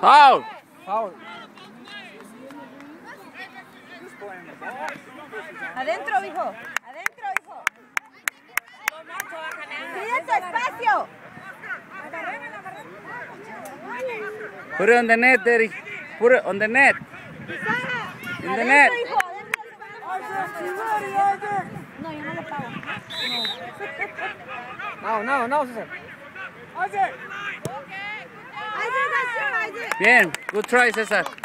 Foul. Foul. Adentro, hijo. Adentro, hijo. ¡Pide espacio! Put it on the net, Derek. Put it on the net. In the net. Hijo, no, yo no le pago. No, Cesar. Bien, good try, Cesar.